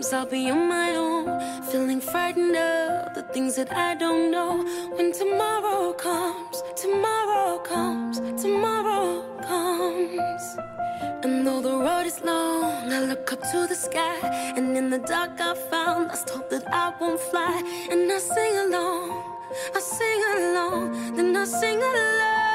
Sometimes I'll be on my own, feeling frightened of the things that I don't know. When tomorrow comes, tomorrow comes, tomorrow comes. And though the road is long, I look up to the sky, and in the dark I found lost hope that I won't fly. And I sing along, then I sing along.